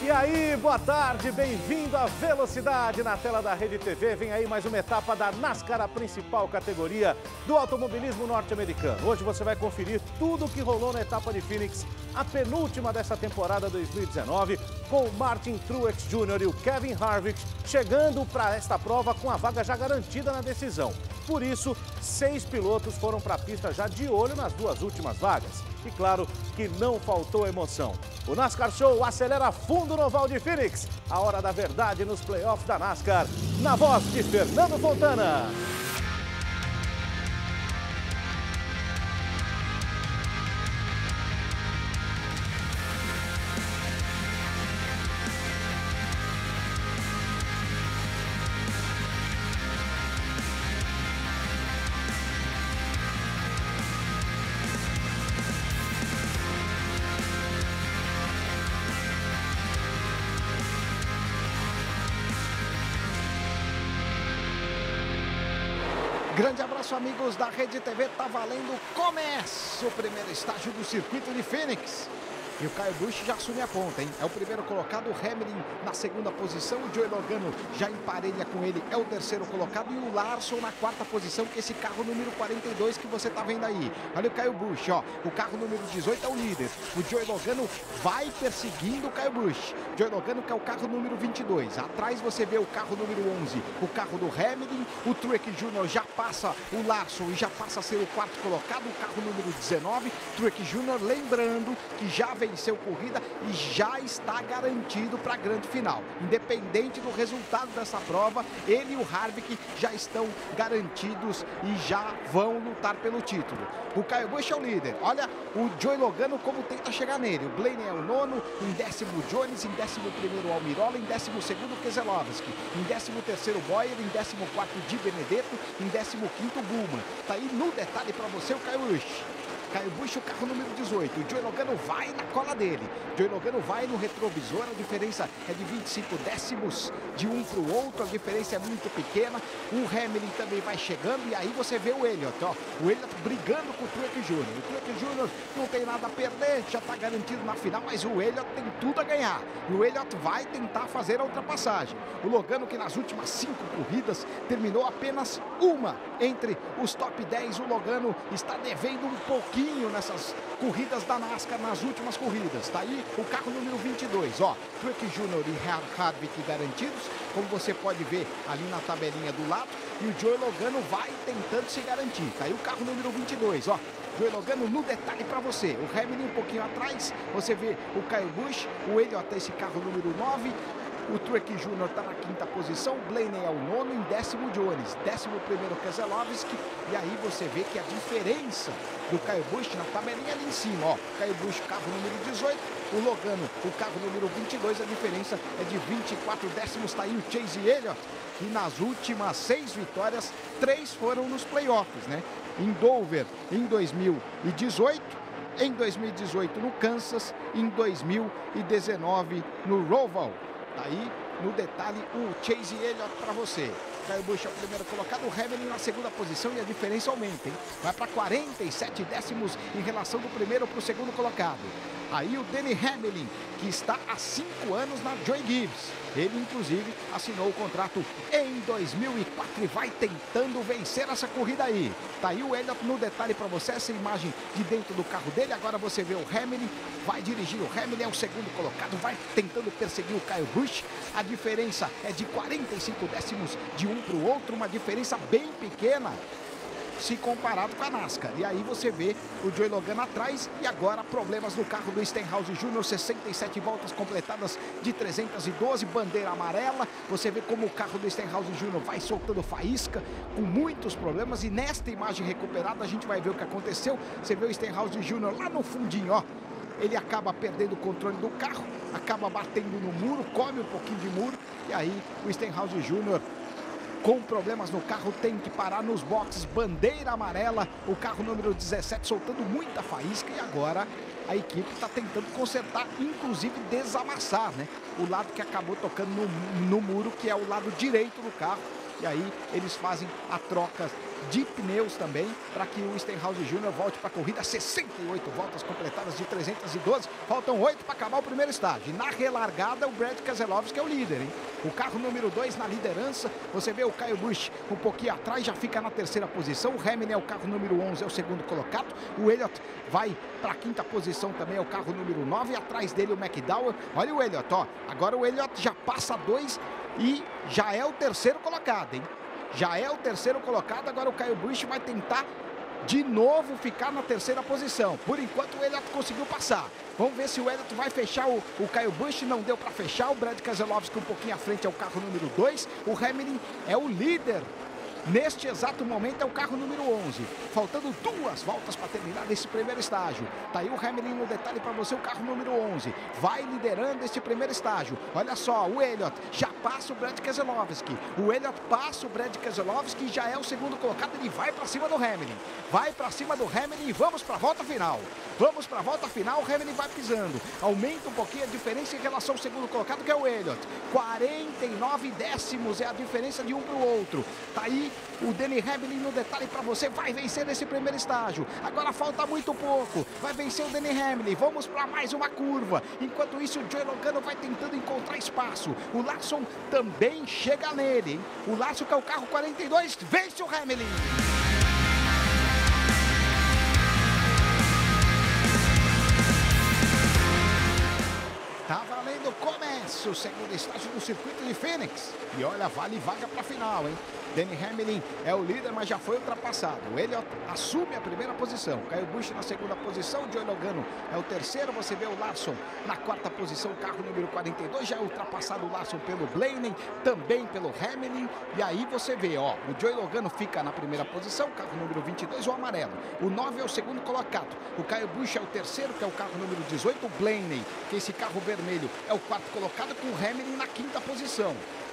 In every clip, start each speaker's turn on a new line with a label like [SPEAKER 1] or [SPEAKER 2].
[SPEAKER 1] E aí, boa tarde, bem-vindo à Velocidade na tela da Rede TV. Vem aí mais uma etapa da NASCAR, a principal categoria do automobilismo norte-americano. Hoje você vai conferir tudo o que rolou na etapa de Phoenix, a penúltima dessa temporada 2019, com o Martin Truex Jr. e o Kevin Harvick chegando para esta prova com a vaga já garantida na decisão. Por isso, 6 pilotos foram para a pista já de olho nas duas últimas vagas. E claro que não faltou emoção. O NASCAR Show acelera fundo no Oval de Phoenix. A hora da verdade nos playoffs da NASCAR. Na voz de Fernando Fontana.
[SPEAKER 2] Grande abraço, amigos da Rede TV. Tá valendo, começa o primeiro estágio do circuito de Phoenix. E o Kyle Busch já assume a ponta, hein? É o primeiro colocado, o Hamilton na segunda posição. O Joey Logano já emparelha com ele, é o terceiro colocado. E o Larson na quarta posição, que é esse carro número 42 que você tá vendo aí. Olha o Kyle Busch, ó. O carro número 18 é o líder. O Joey Logano vai perseguindo o Kyle Busch. Joey Logano, que é o carro número 22. Atrás você vê o carro número 11, o carro do Hamilton. O Truex Jr. já passa o Larson e já passa a ser o quarto colocado. O carro número 19, Truex Jr. lembrando que já venceu corrida e já está garantido para a grande final. Independente do resultado dessa prova, ele e o Harvick já estão garantidos e já vão lutar pelo título. O Kyle Busch é o líder. Olha o Joey Logano como tenta chegar nele. O Blaney é o nono, em décimo Jones, em 11º Almirola, em 12º Keselowski, em 13º Bowyer, em 14º Di Benedetto, em 15º Bullman. Tá aí no detalhe para você o Kyle Busch. Kyle Busch, o carro número 18. O Joey Logano vai na cola dele. O Joey Logano vai no retrovisor. A diferença é de 25 décimos de um para o outro. A diferença é muito pequena. O Hamilton também vai chegando. E aí você vê o Elliott, ó. O Elliott brigando com o Truex Jr. O Truex Jr. não tem nada a perder. Já está garantido na final. Mas o Elliott tem tudo a ganhar. E o Elliott vai tentar fazer a ultrapassagem. O Logano, que nas últimas 5 corridas terminou apenas uma entre os top 10. O Logano está devendo um pouquinho nessas corridas da NASCAR, nas últimas corridas. Tá aí o carro número 22, ó. Truex Jr. e Harvick garantidos, como você pode ver ali na tabelinha do lado. E o Joey Logano vai tentando se garantir. Tá aí o carro número 22, ó. Joey Logano no detalhe para você. O Hamilton um pouquinho atrás. Você vê o Kyle Busch, o Elliott, esse carro número 9. O Truex Jr. está na quinta posição, o Blaney é o nono, em 10º Jones, 11º Keselowski. E aí você vê que a diferença do Kyle Busch na tabelinha ali em cima, ó. Kyle Busch, carro número 18, o Logano, o carro número 22, a diferença é de 24 décimos. Tá aí o Chase Elliott, que nas últimas 6 vitórias, 3 foram nos playoffs, né? Em Dover, em 2018, em 2018 no Kansas, em 2019 no Roval. Tá aí no detalhe o Chase Elliott para você. Kyle Busch é o primeiro colocado, o Hamilton na segunda posição e a diferença aumenta, hein? Vai para 47 décimos em relação do primeiro para o segundo colocado. Aí o Denny Hamlin, que está há 5 anos na Joey Gibbs. Ele, inclusive, assinou o contrato em 2004 e vai tentando vencer essa corrida aí. Tá aí o Elliott no detalhe para você, essa imagem de dentro do carro dele. Agora você vê o Hamlin, vai dirigir. O Hamlin é o segundo colocado, vai tentando perseguir o Kyle Busch. A diferença é de 45 décimos de um para o outro, uma diferença bem pequena se comparado com a NASCAR. E aí você vê o Joey Logano atrás e agora problemas no carro do Stenhouse Jr., 67 voltas completadas de 312, bandeira amarela. Você vê como o carro do Stenhouse Jr. vai soltando faísca, com muitos problemas, e nesta imagem recuperada a gente vai ver o que aconteceu. Você vê o Stenhouse Jr. lá no fundinho, ó. Ele acaba perdendo o controle do carro, acaba batendo no muro, come um pouquinho de muro, e aí o Stenhouse Jr., com problemas no carro, tem que parar nos boxes, bandeira amarela, o carro número 17 soltando muita faísca. E agora a equipe está tentando consertar, inclusive desamassar, né? O lado que acabou tocando no muro, que é o lado direito do carro. E aí eles fazem a troca de pneus também, para que o Stenhouse Jr. volte para a corrida. 68 voltas completadas de 312, faltam 8 para acabar o primeiro estágio. E na relargada, o Brad Keselowski é o líder, hein? O carro número 2 na liderança, você vê o Kyle Busch um pouquinho atrás, já fica na terceira posição. O Hamilton é o carro número 11, é o segundo colocado. O Elliott vai para a quinta posição também, é o carro número 9, e atrás dele o McDowell. Olha o Elliott, ó, agora o Elliott já passa 2 e já é o terceiro colocado, hein? Já é o terceiro colocado, agora o Kyle Busch vai tentar de novo ficar na terceira posição. Por enquanto o Elliott conseguiu passar. Vamos ver se o Elliott vai fechar o Kyle Busch. Não deu para fechar. O Brad Keselowski um pouquinho à frente é o carro número 2. O Hamilton é o líder. Neste exato momento é o carro número 11. Faltando 2 voltas para terminar esse primeiro estágio. Tá aí o Hamilton no detalhe para você, o carro número 11. Vai liderando este primeiro estágio. Olha só, o Elliott já passa o Brad Keselowski. O Elliott passa o Brad Keselowski e já é o segundo colocado. Ele vai para cima do Hamilton. Vai para cima do Hamilton e vamos para a volta final. Vamos para a volta final, o Hamilton vai pisando. Aumenta um pouquinho a diferença em relação ao segundo colocado, que é o Elliott. 49 décimos é a diferença de um para o outro. Tá aí o Denny Hamlin no detalhe para você, vai vencer nesse primeiro estágio. Agora falta muito pouco, vai vencer o Denny Hamlin. Vamos para mais uma curva. Enquanto isso, o Joey Logano vai tentando encontrar espaço. O Lawson também chega nele, hein? O Lawson, que é o carro 42, vence o Hamlin. Tá valendo, começa o segundo estágio do circuito de Phoenix. E olha, vale vaga para a final, hein? Denny Hamlin é o líder, mas já foi ultrapassado. O Elliott assume a primeira posição. Kyle Busch na segunda posição. O Joey Logano é o terceiro. Você vê o Lawson na quarta posição, carro número 42. Já é ultrapassado o Lawson pelo Blaney, também pelo Hamlin. E aí você vê, ó, o Joey Logano fica na primeira posição, carro número 22, o amarelo. O 9 é o segundo colocado. O Kyle Busch é o terceiro, que é o carro número 18. O Blaney, que esse carro vermelho, é o quarto colocado, com o Hamlin na quinta posição.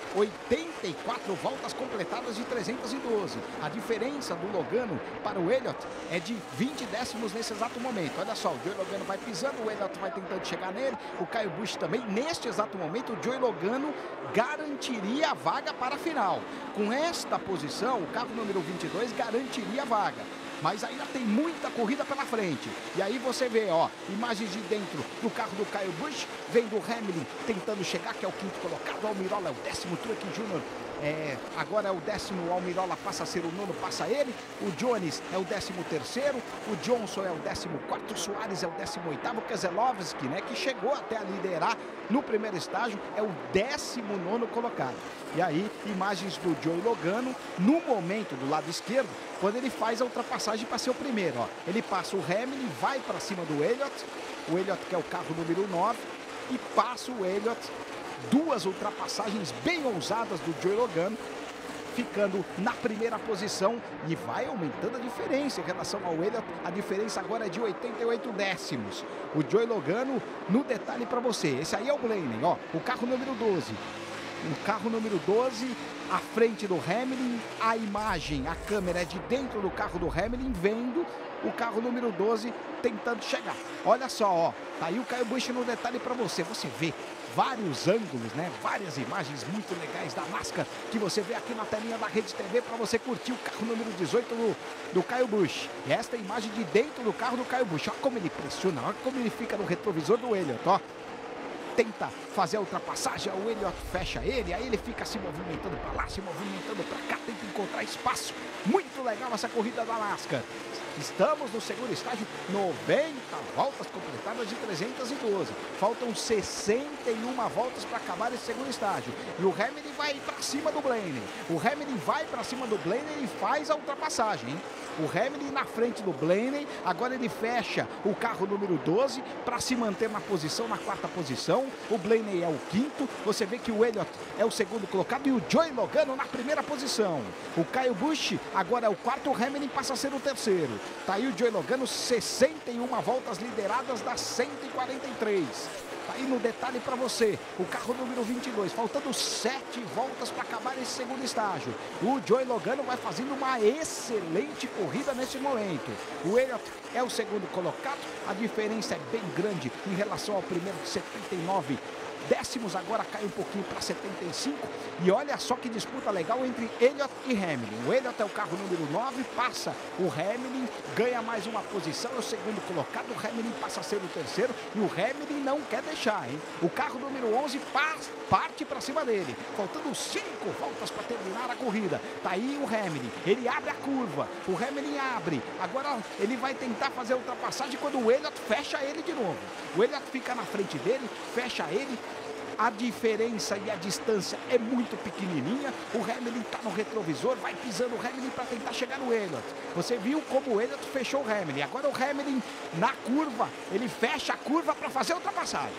[SPEAKER 2] 84 voltas completadas de 312. A diferença do Logano para o Elliott é de 20 décimos nesse exato momento. Olha só, o Joey Logano vai pisando, o Elliott vai tentando chegar nele, o Kyle Busch também. Neste exato momento, o Joey Logano garantiria a vaga para a final. Com esta posição, o carro número 22 garantiria a vaga. Mas ainda tem muita corrida pela frente. E aí você vê, ó, imagens de dentro do carro do Kyle Busch, vem do Hamlin tentando chegar, que é o quinto colocado. O Almirola é o 10º, Truex Jr. Agora é o 10º, o Almirola passa a ser o 9º, passa ele. O Jones é o 13º, o Johnson é o 14º, o Soares é o 18º, o Keselowski, né, que chegou até a liderar no primeiro estágio, é o 19º colocado. E aí, imagens do Joey Logano, no momento do lado esquerdo, quando ele faz a ultrapassagem para ser o primeiro, ó. Ele passa o Hamilton, vai para cima do Elliott, o Elliott que é o carro número 9, e passa o Elliott. 2 ultrapassagens bem ousadas do Joey Logano, ficando na primeira posição, e vai aumentando a diferença em relação ao Elliott. A diferença agora é de 88 décimos. O Joey Logano, no detalhe para você, esse aí é o Blaney, ó, o carro número 12. O carro número 12, à frente do Hamilton, a imagem, a câmera é de dentro do carro do Hamilton, vendo o carro número 12 tentando chegar. Olha só, ó, tá aí o Kyle Busch no detalhe para você. Você vê vários ângulos, né? Várias imagens muito legais da NASCAR que você vê aqui na telinha da Rede TV para você curtir o carro número 18 do Kyle Busch. E esta é a imagem de dentro do carro do Kyle Busch. Olha como ele pressiona, olha como ele fica no retrovisor do Elliott, ó. Tenta fazer a ultrapassagem, o Elliott fecha ele, aí ele fica se movimentando para lá, se movimentando para cá, tenta encontrar espaço. Muito legal essa corrida da NASCAR. Estamos no segundo estágio, 90 voltas completadas de 312. Faltam 61 voltas para acabar esse segundo estágio. E o Hamilton vai para cima do Blaney. O Hamilton vai para cima do Blaney e faz a ultrapassagem, hein? O Hamilton na frente do Blaney, agora ele fecha o carro número 12 para se manter na posição, na quarta posição. O Blaney é o quinto, você vê que o Elliott é o segundo colocado e o Joey Logano na primeira posição. O Kyle Busch agora é o quarto, o Hamilton passa a ser o terceiro. Tá aí o Joey Logano, 61 voltas lideradas das 143. Tá aí no detalhe para você, o carro número 22, faltando 7 voltas para acabar esse segundo estágio. O Joey Logano vai fazendo uma excelente corrida nesse momento. O Elliott é o segundo colocado, a diferença é bem grande em relação ao primeiro, de 79 décimos agora cai um pouquinho para 75. E olha só que disputa legal entre Elliott e Hamlin. O Elliott é o carro número 9, passa o Hamlin, ganha mais uma posição, é o segundo colocado. O Hamlin passa a ser o terceiro e o Hamlin não quer deixar, hein? O carro número 11 parte para cima dele, faltando 5 voltas para terminar a corrida. Tá aí o Hamlin, ele abre a curva, o Hamlin abre, agora ele vai tentar fazer a ultrapassagem quando o Elliott fecha ele de novo. O Elliott fica na frente dele, fecha ele. A diferença e a distância é muito pequenininha. O Hamlin está no retrovisor, vai pisando o Hamlin para tentar chegar no Elliott. Você viu como o Elliott fechou o Hamlin. Agora o Hamlin na curva, ele fecha a curva para fazer a ultrapassagem.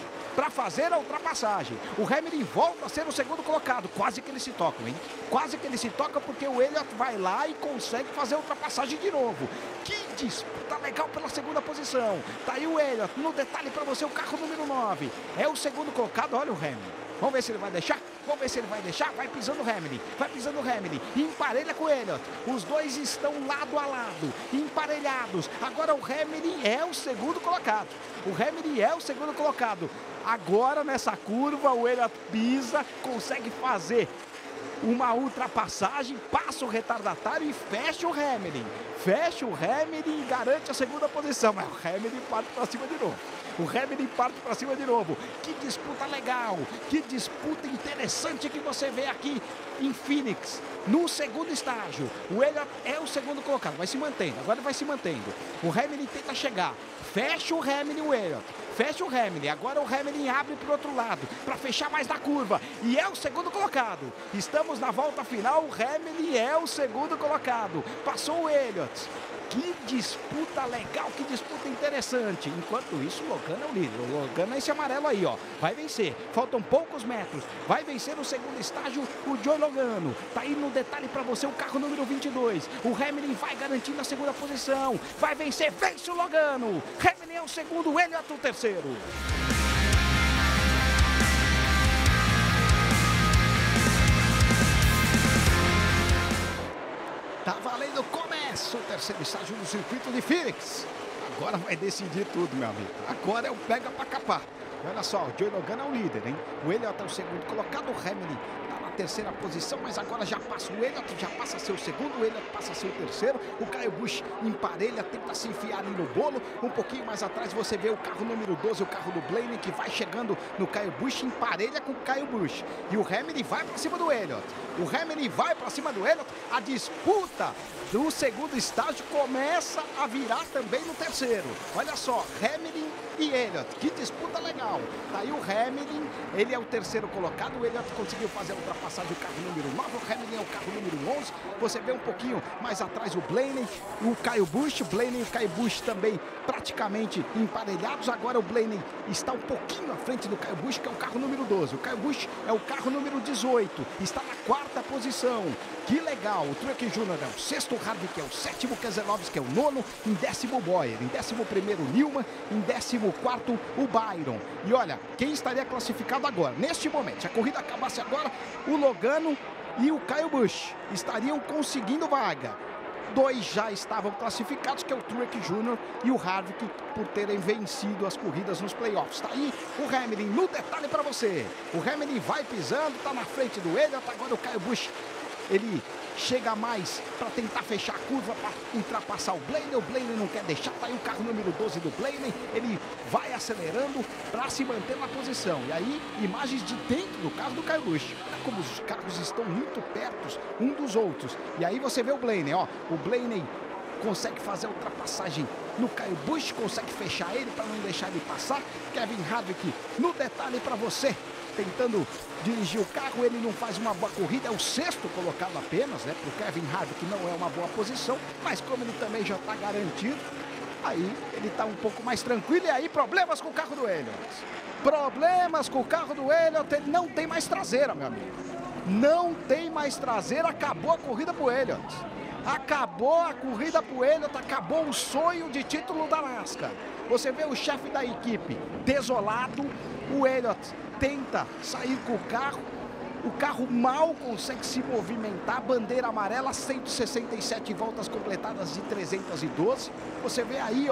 [SPEAKER 2] O Hamlin volta a ser o segundo colocado. Quase que eles se tocam, hein? Quase que ele se toca porque o Elliott vai lá e consegue fazer a ultrapassagem de novo. Que disputa legal pela segunda posição. Tá aí o Elliott, no detalhe para você, o carro número 9. É o segundo colocado, olha o Hamlin. Vamos ver se ele vai deixar? Vai pisando o Hamlin, emparelha com o Elliott. Os dois estão lado a lado, emparelhados. Agora o Hamlin é o segundo colocado. Agora nessa curva o Elliott pisa, consegue fazer uma ultrapassagem, passa o retardatário e fecha o Hamlin e garante a segunda posição. Mas o Hamlin parte para cima de novo. Que disputa legal, que disputa interessante que você vê aqui em Phoenix, no segundo estágio. O Elliott é o segundo colocado, vai se mantendo. O Hamlin tenta chegar, fecha o Hamlin, o Elliott. Agora o Hamlin abre para o outro lado, para fechar mais na curva, e é o segundo colocado. Estamos na volta final, o Hamlin é o segundo colocado, passou o Elliott. Que disputa legal, que disputa interessante. Enquanto isso, o Logan é o líder. O Logan é esse amarelo aí, ó. Vai vencer. Faltam poucos metros. Vai vencer no segundo estágio o Joey Logano. Tá aí no detalhe para você o carro número 22. O Hamlin vai garantindo a segunda posição. Vai vencer. Vence o Logano. Hamlin é o segundo, o Elliott o terceiro. Tá valendo, começa o terceiro estágio do circuito de Phoenix. Agora vai decidir tudo, meu amigo. Agora é o pega pra capar. Olha só, o Joey Logano é o líder, hein? O Elliott é o segundo colocado, o Hamlin tá na terceira posição, mas agora já passa o Elliott, já passa a ser o segundo, o Elliott passa a ser o terceiro. O Kyle Busch emparelha, tenta se enfiar ali no bolo. Um pouquinho mais atrás você vê o carro número 12, o carro do Blaney, que vai chegando no Kyle Busch, emparelha com o Kyle Busch. E o Hamlin vai pra cima do Elliott. A disputa do segundo estágio começa a virar também no terceiro. Olha só, Hamlin e Elliott, que disputa legal. Tá aí o Hamlin, ele é o terceiro colocado, o Elliott conseguiu fazer a ultrapassagem do carro número 9, o Hamlin é o carro número 11. Você vê um pouquinho mais atrás o Blaney, o Kyle Busch, o Blaney e o Kyle Busch também praticamente emparelhados. Agora o Blaney está um pouquinho à frente do Kyle Busch, que é o carro número 12. O Kyle Busch é o carro número 18, está na quarta posição. Que legal, o Truex Jr. é o sexto, o Harvick é o sétimo, o Keselowski é o nono, em décimo Bowyer, em 11º Newman, em 14º o Byron. E olha, quem estaria classificado agora, neste momento, se a corrida acabasse agora, o Logano e o Kyle Busch estariam conseguindo vaga. Dois já estavam classificados, que é o Truex Jr. e o Harvick, por terem vencido as corridas nos playoffs. Tá aí o Hamlin no detalhe para você. O Hamlin vai pisando, tá na frente do Elliott. Agora o Kyle Busch, ele chega mais para tentar fechar a curva, para ultrapassar o Blaney. O Blaney não quer deixar, tá aí o carro número 12 do Blaney. Ele vai acelerando para se manter na posição. E aí, imagens de dentro do carro do Kyle Busch. Olha como os carros estão muito perto um dos outros. E aí você vê o Blaney, ó. O Blaney consegue fazer a ultrapassagem no Kyle Busch, consegue fechar ele para não deixar ele passar. Kevin Harvick no detalhe para você, tentando dirigir o carro, ele não faz uma boa corrida, é o sexto colocado apenas, né? Para o Kevin Harvick não é uma boa posição, mas como ele também já está garantido, aí ele está um pouco mais tranquilo. E aí problemas com o carro do Elliott. Ele não tem mais traseira, meu amigo. Não tem mais traseira, acabou a corrida para o Elliott. Acabou o sonho de título da NASCAR. Você vê o chefe da equipe desolado, o Elliott tenta sair com o carro mal consegue se movimentar, bandeira amarela, 167 voltas completadas de 312. Você vê aí, ó,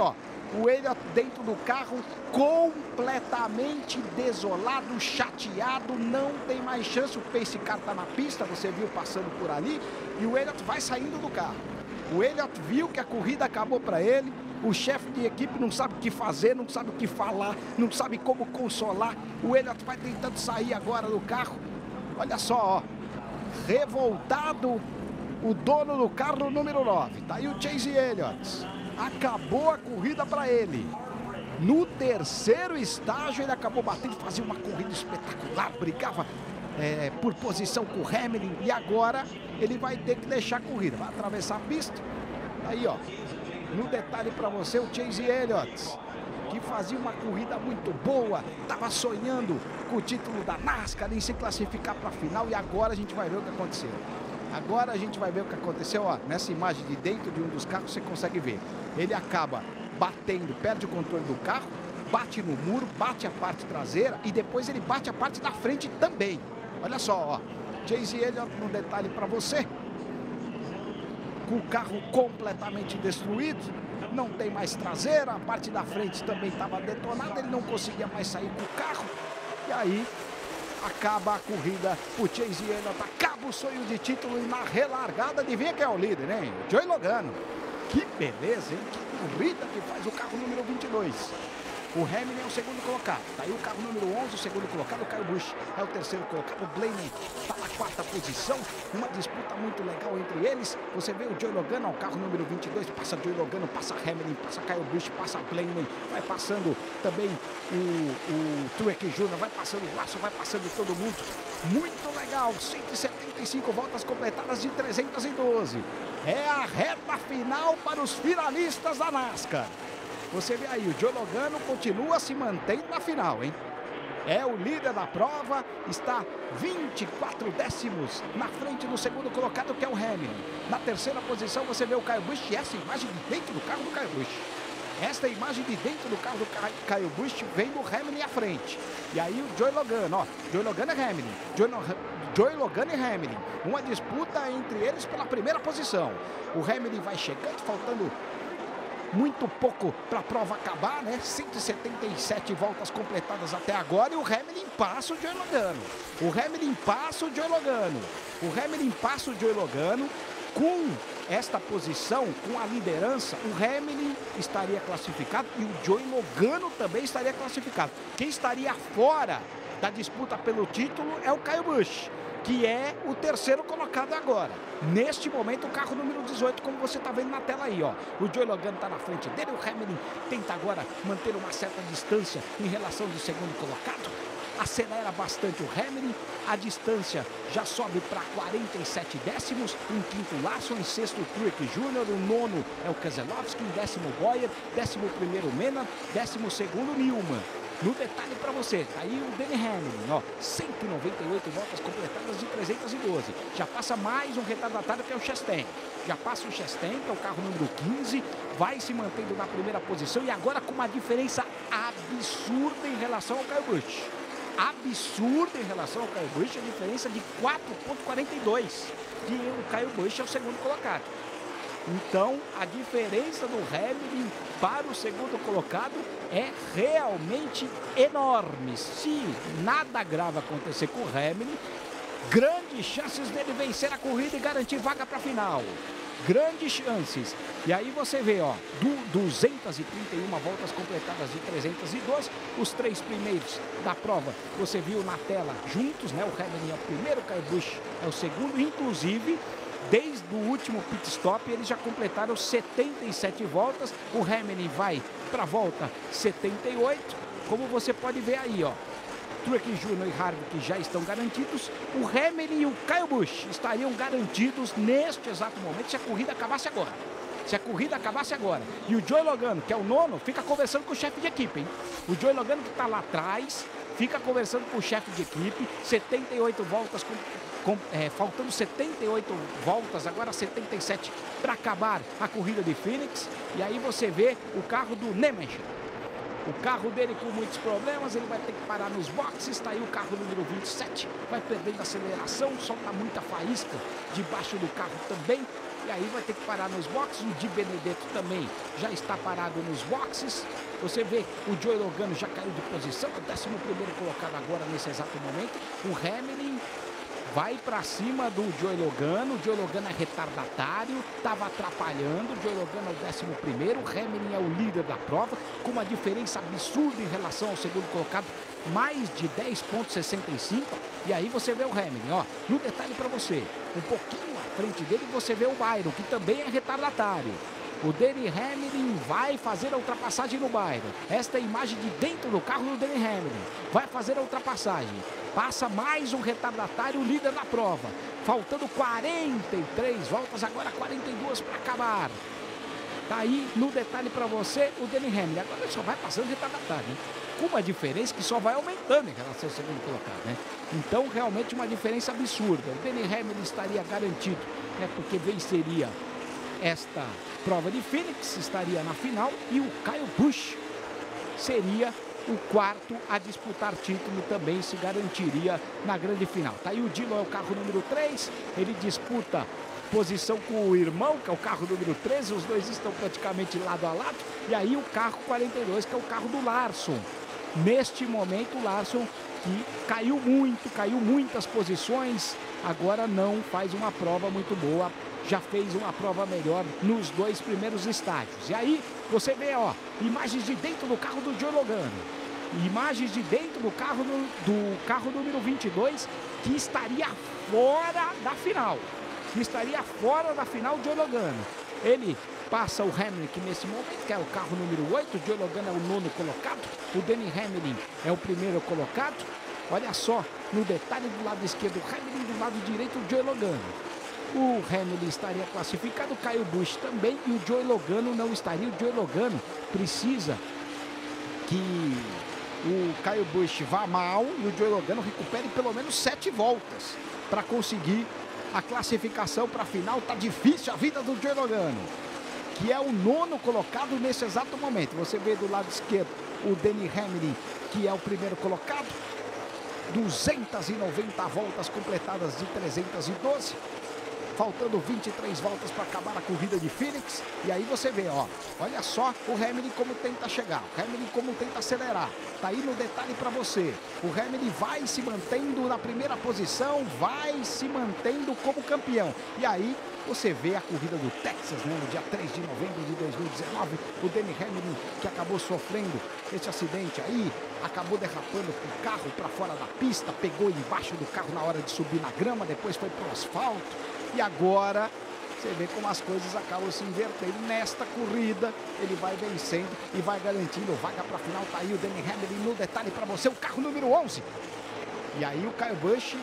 [SPEAKER 2] O Elliott dentro do carro, completamente desolado, chateado, não tem mais chance. O Pace Car está na pista, você viu passando por ali, e o Elliott vai saindo do carro. O Elliott viu que a corrida acabou para ele, o chefe de equipe não sabe o que fazer, não sabe o que falar, não sabe como consolar. O Elliott vai tentando sair agora do carro. Olha só, ó, revoltado o dono do carro número 9. Tá aí o Chase Elliott. Acabou a corrida para ele. No terceiro estágio ele acabou batendo, fazia uma corrida espetacular, brigava por posição com o Hamilton, e agora ele vai ter que deixar a corrida, vai atravessar a pista. Aí, ó, no detalhe para você, o Chase Elliott, que fazia uma corrida muito boa, estava sonhando com o título da NASCAR, em se classificar para a final, e agora a gente vai ver o que aconteceu. Agora a gente vai ver o que aconteceu, ó, nessa imagem de dentro de um dos carros você consegue ver. Ele acaba batendo, perde o controle do carro, bate no muro, bate a parte traseira e depois ele bate a parte da frente também. Olha só, ó, Chase Elliott, no detalhe para você, com o carro completamente destruído, não tem mais traseira, a parte da frente também estava detonada, ele não conseguia mais sair com o carro, e aí acaba a corrida, o Chase Elliott acaba o sonho de título, e na relargada, adivinha quem é o líder, hein? Joey Logano. Que beleza, hein? Que corrida que faz o carro número 22. O Hamilton é o segundo colocado. Daí o carro número 11, o segundo colocado, o Kyle Busch é o terceiro colocado. O Blaney está na quarta posição. Uma disputa muito legal entre eles. Você vê o Joey Logano, o carro número 22, passa Joey Logano, passa Hamilton, passa Kyle Busch, passa Blaney, vai passando também o Truex Jr., vai passando o Russell, vai passando todo mundo. Muito legal, 175 voltas completadas de 312. É a reta final para os finalistas da NASCAR. Você vê aí, o Joey Logano continua se mantendo na final, hein? É o líder da prova, está 24 décimos na frente do segundo colocado, que é o Hamilton. Na terceira posição você vê o Kyle Busch, e essa imagem de dentro do carro do Kyle Busch. Esta imagem de dentro do carro do Kyle Busch vem do Hamilton à frente. E aí o Joey Logano, ó, Joey Logano e Hamilton. Joey Logano e Hamilton, uma disputa entre eles pela primeira posição. O Hamilton vai chegando, faltando muito pouco para a prova acabar, né? 177 voltas completadas até agora, e o Hamilton passa o Joey Logano. O Hamilton passa o Joey Logano. O Hamilton passa o Joey Logano. Com esta posição, com a liderança, o Hamilton estaria classificado e o Joey Logano também estaria classificado. Quem estaria fora da disputa pelo título é o Kyle Busch, que é o terceiro colocado agora. Neste momento, o carro número 18, como você está vendo na tela aí, ó. O Joey Logano está na frente dele, o Hamilton tenta agora manter uma certa distância em relação do segundo colocado. Acelera bastante o Hamilton, a distância já sobe para 47 décimos, em quinto Larson, em sexto Truex Jr., o nono é o Keselowski, em décimo Bowyer, 11º Menna, 12º Newman. No detalhe para você, tá aí o Denny Hamlin, ó, 198 voltas completadas de 312. Já passa mais um retardatário, que é o Chastain. Já passa o Chastain, que é o carro número 15, vai se mantendo na primeira posição e agora com uma diferença absurda em relação ao Kyle Busch. Absurda em relação ao Kyle Busch, a diferença de 4,42. E o Kyle Busch é o segundo colocado. Então, a diferença do Hamilton para o segundo colocado é realmente enorme. Se nada grave acontecer com o Hamilton, grandes chances dele vencer a corrida e garantir vaga para a final. Grandes chances. E aí você vê, ó, 231 voltas completadas de 312. Os três primeiros da prova, você viu na tela juntos, né? O Hamilton é o primeiro, o Kyle Busch é o segundo, inclusive. Desde o último pit stop, eles já completaram 77 voltas. O Hamilton vai para a volta 78. Como você pode ver aí, ó, Truex Jr. e Harvick já estão garantidos. O Hamilton e o Kyle Busch estariam garantidos neste exato momento se a corrida acabasse agora. Se a corrida acabasse agora. E o Joey Logano, que é o nono, fica conversando com o chefe de equipe, hein? O Joey Logano, que está lá atrás, fica conversando com o chefe de equipe. 78 voltas faltando 78 voltas, agora 77 para acabar a corrida de Phoenix. E aí você vê o carro do Nemescher. O carro dele com muitos problemas, ele vai ter que parar nos boxes. Está aí o carro número 27, vai perdendo aceleração, solta muita faísca debaixo do carro também. E aí vai ter que parar nos boxes. O Di Benedetto também já está parado nos boxes. Você vê o Joey Logano já caiu de posição, é o 11º colocado agora nesse exato momento. O Hamlin vai para cima do Joey Logano. O Joey Logano é retardatário, estava atrapalhando. O Joey Logano é o 11º. O Hamlin é o líder da prova, com uma diferença absurda em relação ao segundo colocado, mais de 10,65. E aí você vê o Hamlin, ó, no detalhe para você, um pouquinho à frente dele você vê o Byron, que também é retardatário. O Denny Hamlin vai fazer a ultrapassagem no Byron. Esta é a imagem de dentro do carro do Denny Hamlin. Vai fazer a ultrapassagem. Passa mais um retardatário, líder da prova. Faltando 43 voltas, agora 42 para acabar. Tá aí no detalhe para você o Denny Hamlin. Agora ele só vai passando retardatário, né? Com uma diferença que só vai aumentando em relação ao segundo colocado, né? Então, realmente uma diferença absurda. O Denny Hamlin estaria garantido, né? Porque venceria esta prova de Phoenix, estaria na final, e o Kyle Busch seria o quarto a disputar título, também se garantiria na grande final. Tá aí o Dillon, é o carro número 3, ele disputa posição com o irmão, que é o carro número 13, os dois estão praticamente lado a lado, e aí o carro 42, que é o carro do Larson. Neste momento o Larson, que caiu muitas posições, agora não faz uma prova muito boa, já fez uma prova melhor nos 2 primeiros estágios. E aí você vê, ó, imagens de dentro do carro do Joey Logano, imagens de dentro do carro número 22, que estaria fora da final. O Joey Logano. Ele passa o Hamlin, que nesse momento, que é o carro número 8, o Joey Logano é o 9º colocado, o Denny Hamlin é o 1º colocado. Olha só, no detalhe do lado esquerdo, o Hamlin, do lado direito, o Joey Logano. O Hamlin estaria classificado, o Kyle Busch também, e o Joey Logano não estaria. O Joey Logano precisa que o Kyle Busch vá mal e o Joey Logano recupere pelo menos 7 voltas para conseguir a classificação para a final. Tá difícil a vida do Joey Logano, que é o 9º colocado nesse exato momento. Você vê do lado esquerdo o Denny Hamlin, que é o 1º colocado, 290 voltas completadas de 312. Faltando 23 voltas para acabar a corrida de Phoenix. E aí você vê, ó, olha só o Hamlin como tenta chegar, o Hamlin como tenta acelerar. Tá aí no detalhe para você. O Hamlin vai se mantendo na primeira posição, vai se mantendo como campeão. E aí você vê a corrida do Texas, né, no dia 3 de novembro de 2019. O Denny Hamlin, que acabou sofrendo esse acidente aí, acabou derrapando com o carro para fora da pista, pegou embaixo do carro na hora de subir na grama, depois foi pro asfalto. E agora você vê como as coisas acabam se invertendo. Nesta corrida ele vai vencendo e vai garantindo vaga para a final. Tá aí o Denny Hamlin no detalhe para você, o carro número 11. E aí o Kyle Busch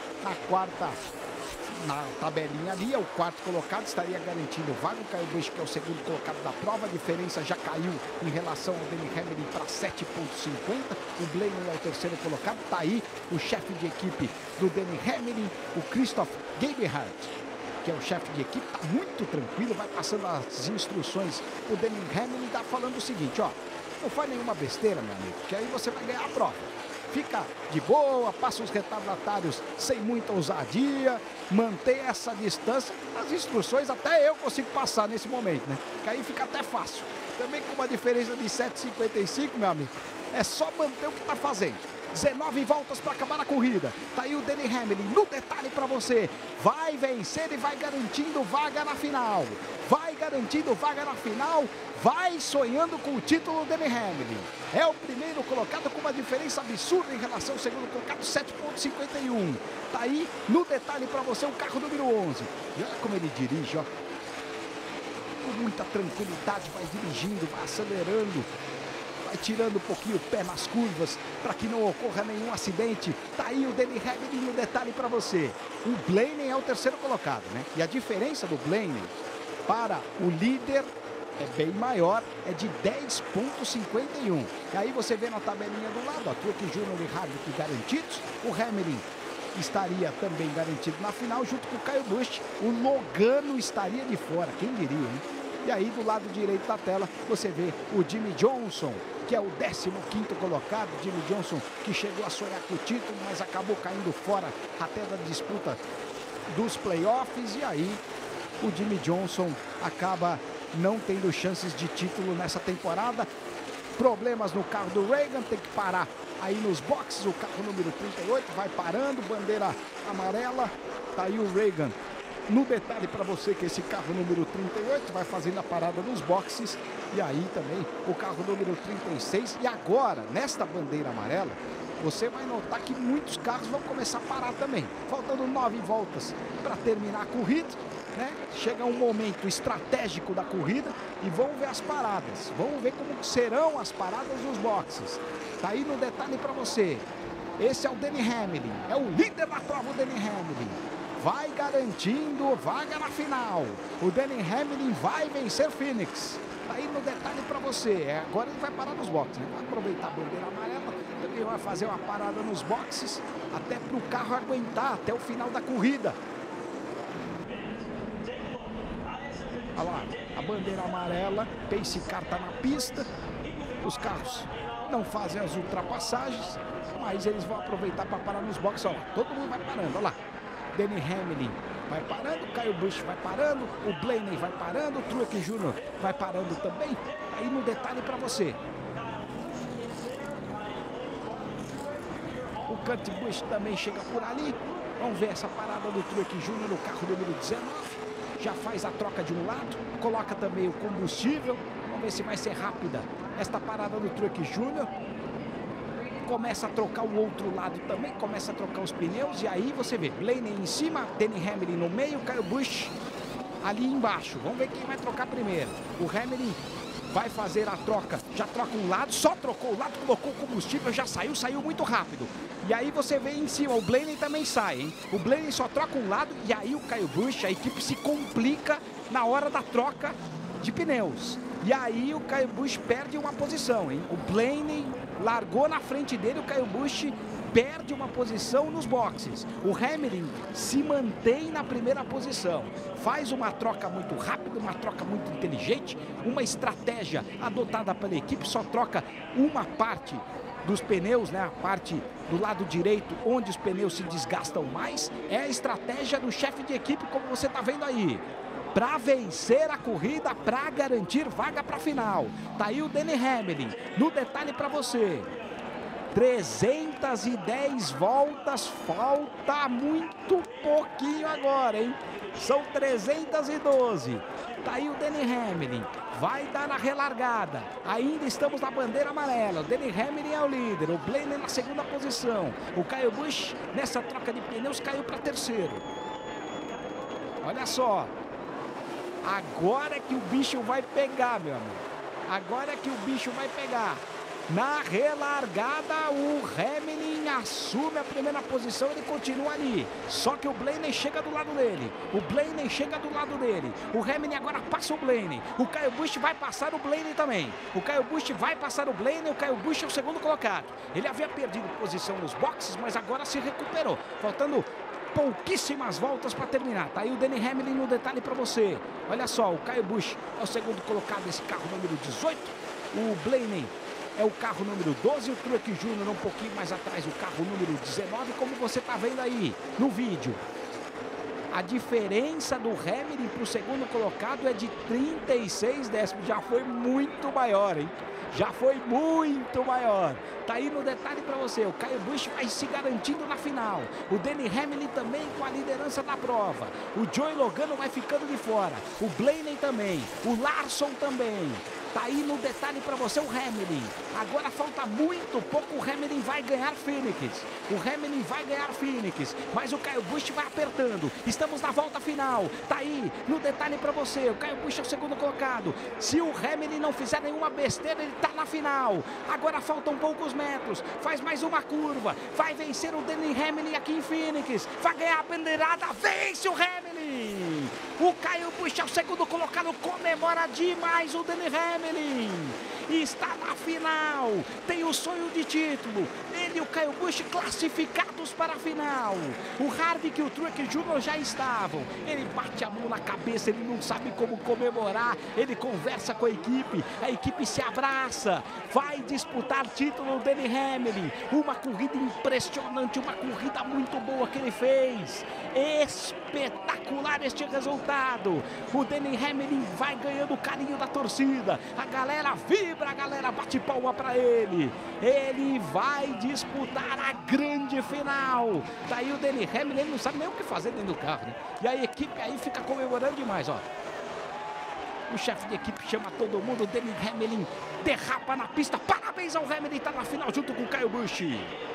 [SPEAKER 2] na tabelinha ali, é o 4º colocado, estaria garantindo vaga. O Kyle Busch, que é o 2º colocado da prova, a diferença já caiu em relação ao Denny Hamlin para 7,50. O Blaney é o 3º colocado. Tá aí o chefe de equipe do Denny Hamlin, o Christoph Gebhardt, que é o chefe de equipe, tá muito tranquilo, vai passando as instruções. O Denny Hamlin tá falando o seguinte, ó, não faz nenhuma besteira, meu amigo, que aí você vai ganhar a prova. Fica de boa, passa os retardatários sem muita ousadia, mantém essa distância. As instruções até eu consigo passar nesse momento, né? Que aí fica até fácil. Também com uma diferença de 7,55, meu amigo, é só manter o que tá fazendo. 19 voltas para acabar a corrida. Tá aí o Denny Hamlin no detalhe para você. Vai vencer e vai garantindo vaga na final. Vai garantindo vaga na final. Vai sonhando com o título Denny Hamlin. É o 1º colocado com uma diferença absurda em relação ao 2º colocado, 7,51. Tá aí no detalhe para você o carro número 11. E olha como ele dirige, ó. Com muita tranquilidade, vai dirigindo, vai acelerando. Vai tirando um pouquinho o pé nas curvas para que não ocorra nenhum acidente. Tá aí o Denny Hamlin no detalhe para você. O Blaney é o 3º colocado, né? E a diferença do Blaney para o líder é bem maior, é de 10,51. E aí você vê na tabelinha do lado, ó, Truex Jr. e Harvick garantidos. O Hamlin estaria também garantido na final, junto com o Kyle Busch. O Logano estaria de fora, quem diria, hein? E aí do lado direito da tela você vê o Jimmie Johnson, que é o 15º colocado. Jimmie Johnson, que chegou a sonhar com o título, mas acabou caindo fora até da disputa dos playoffs. E aí o Jimmie Johnson acaba não tendo chances de título nessa temporada. Problemas no carro do Reagan, tem que parar aí nos boxes, o carro número 38 vai parando, bandeira amarela, tá aí o Reagan. No detalhe para você que esse carro número 38 vai fazendo a parada nos boxes, e aí também o carro número 36, e agora, nesta bandeira amarela, você vai notar que muitos carros vão começar a parar também, faltando 9 voltas para terminar a corrida, né? Chega um momento estratégico da corrida e vamos ver as paradas, vamos ver como serão as paradas nos boxes. Tá aí no detalhe para você, esse é o Denny Hamlin, é o líder da prova, o Denny Hamlin. Vai garantindo vaga na final. O Denny Hamlin vai vencer Phoenix. Tá aí no detalhe para você. Agora ele vai parar nos boxes, né? Vai aproveitar a bandeira amarela, também vai fazer uma parada nos boxes, até para o carro aguentar até o final da corrida. Olha lá, a bandeira amarela, Pace Car tá na pista. Os carros não fazem as ultrapassagens, mas eles vão aproveitar para parar nos boxes. Olha lá, todo mundo vai parando, olha lá. Denny Hamlin vai parando, Kyle Busch vai parando, o Blaney vai parando, o Truex Jr. vai parando também. Aí no detalhe para você. O Kurt Busch também chega por ali. Vamos ver essa parada do Truex Jr. no carro número 19. Já faz a troca de um lado, coloca também o combustível. Vamos ver se vai ser rápida esta parada do Truex Jr. Começa a trocar o outro lado também, começa a trocar os pneus, e aí você vê Blaney em cima, Denny Hamlin no meio, Kyle Busch ali embaixo. Vamos ver quem vai trocar primeiro. O Hamlin vai fazer a troca, já troca um lado, só trocou o lado, colocou o combustível, já saiu muito rápido. E aí você vê em cima, o Blaney também sai, hein? O Blaney só troca um lado, e aí o Kyle Busch, a equipe se complica na hora da troca de pneus. E aí o Kyle Busch perde uma posição, hein? O Blaney largou na frente dele, o Kyle Busch perde uma posição nos boxes. O Hamlin se mantém na primeira posição. Faz uma troca muito rápida, uma troca muito inteligente, uma estratégia adotada pela equipe, só troca uma parte dos pneus, né? A parte do lado direito, onde os pneus se desgastam mais, é a estratégia do chefe de equipe, como você está vendo aí, para vencer a corrida, para garantir vaga para a final. Tá aí o Denny Hamlin. No detalhe para você, 310 voltas, falta muito pouquinho agora, hein? São 312. Tá aí o Denny Hamlin, vai dar na relargada. Ainda estamos na bandeira amarela. O Denny Hamlin é o líder, o Blaney na segunda posição. O Kyle Busch, nessa troca de pneus, caiu para terceiro. Olha só. Agora é que o bicho vai pegar, meu amigo. Agora é que o bicho vai pegar. Na relargada, o Hamlin assume a primeira posição, ele continua ali. Só que o Blaney chega do lado dele. O Blaney chega do lado dele. O Hamlin agora passa o Blaney. O Kyle Busch vai passar o Blaney também. O Kyle Busch vai passar o Blaney. O Kyle Busch é o segundo colocado. Ele havia perdido posição nos boxes, mas agora se recuperou. Faltando pouquíssimas voltas para terminar. Tá aí o Denny Hamlin no detalhe para você. Olha só, o Kyle Busch é o segundo colocado desse carro número 18. O Blaney é o carro número 12, o Truex Jr. um pouquinho mais atrás, o carro número 19, como você está vendo aí no vídeo. A diferença do Hamlin para o segundo colocado é de 36 décimos, já foi muito maior, hein? Já foi muito maior. Tá aí no detalhe para você, o Kyle Busch vai se garantindo na final. O Denny Hamlin também com a liderança da prova. O Joey Logano vai ficando de fora. O Blaney também. O Larson também. Tá aí no detalhe para você o Hamlin. Agora falta muito pouco, o Hamlin vai ganhar Phoenix. O Hamlin vai ganhar Phoenix, mas o Kyle Busch vai apertando. Estamos na volta final. Tá aí no detalhe para você, o Kyle Busch é o segundo colocado. Se o Hamlin não fizer nenhuma besteira, ele tá na final. Agora faltam poucos metros. Faz mais uma curva. Vai vencer o Denny Hamlin aqui em Phoenix. Vai ganhar a bandeirada. Vence o Hamlin. O Kyle Busch é o segundo colocado. Comemora demais o Denny Hamlin. Está na final, tem o sonho de título, ele ele e o Kyle Busch classificados para a final. O Harvick e o Truex Jr. já estavam. Ele bate a mão na cabeça, ele não sabe como comemorar. Ele conversa com a equipe se abraça. Vai disputar título o Denny Hamlin. Uma corrida impressionante, uma corrida muito boa que ele fez. Espetacular este resultado. O Denny Hamlin vai ganhando o carinho da torcida. A galera vibra, a galera bate palma para ele. Ele vai disputar a grande final. Daí o Denny Hamlin, ele não sabe nem o que fazer dentro do carro, né? E a equipe aí fica comemorando demais, ó. O chefe de equipe chama todo mundo. O Denny Hamlin derrapa na pista. Parabéns ao Hamlin, tá na final junto com o Kyle Busch.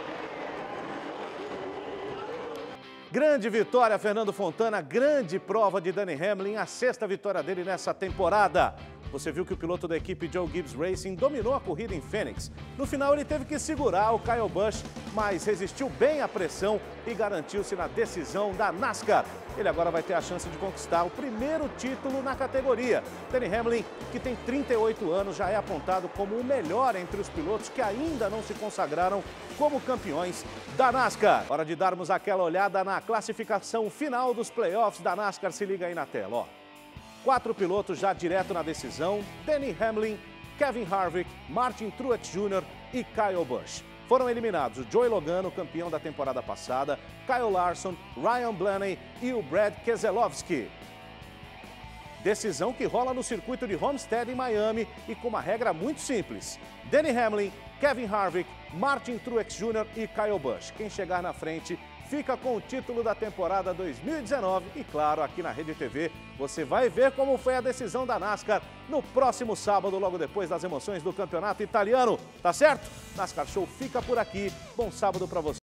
[SPEAKER 1] Grande vitória, Fernando Fontana, grande prova de Denny Hamlin, a 6ª vitória dele nessa temporada. Você viu que o piloto da equipe Joe Gibbs Racing dominou a corrida em Phoenix. No final ele teve que segurar o Kyle Busch, mas resistiu bem à pressão e garantiu-se na decisão da NASCAR. Ele agora vai ter a chance de conquistar o primeiro título na categoria. Denny Hamlin, que tem 38 anos, já é apontado como o melhor entre os pilotos que ainda não se consagraram como campeões da NASCAR. Hora de darmos aquela olhada na classificação final dos playoffs da NASCAR. Se liga aí na tela, ó. 4 pilotos já direto na decisão: Denny Hamlin, Kevin Harvick, Martin Truex Jr. e Kyle Busch. Foram eliminados o Joey Logano, campeão da temporada passada, Kyle Larson, Ryan Blaney e o Brad Keselowski. Decisão que rola no circuito de Homestead em Miami e com uma regra muito simples: Denny Hamlin, Kevin Harvick, Martin Truex Jr. e Kyle Busch. Quem chegar na frente fica com o título da temporada 2019 e, claro, aqui na Rede TV você vai ver como foi a decisão da NASCAR no próximo sábado, logo depois das emoções do campeonato italiano. Tá certo? NASCAR Show fica por aqui. Bom sábado para você.